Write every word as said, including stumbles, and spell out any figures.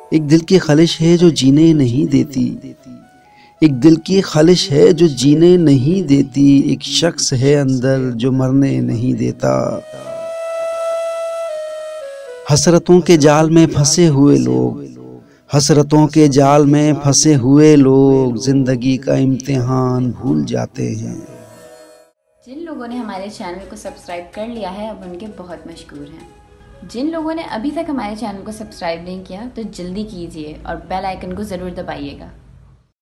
एक दिल की ख्वाहिश है जो जीने नहीं देती, एक दिल की ख्वाहिश है जो जीने नहीं देती, एक शख्स है अंदर जो मरने नहीं देता। हसरतों के जाल में फंसे हुए लोग, हसरतों के जाल में फंसे हुए लोग जिंदगी का इम्तिहान भूल जाते हैं। जिन लोगों ने हमारे चैनल को सब्सक्राइब कर लिया है अब उनके बहुत मशहूर हैं। जिन लोगों ने अभी तक हमारे चैनल को सब्सक्राइब नहीं किया तो जल्दी कीजिए और बेल आइकन को ज़रूर दबाइएगा।